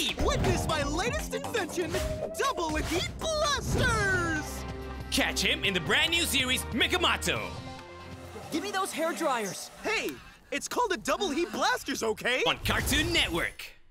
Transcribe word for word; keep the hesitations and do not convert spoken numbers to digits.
heat! Witness my latest invention, Double Heat Blasters! Catch him in the brand new series, Mechamato. Give me those hair dryers. Hey, it's called a Double Heat Blasters, okay? On Cartoon Network.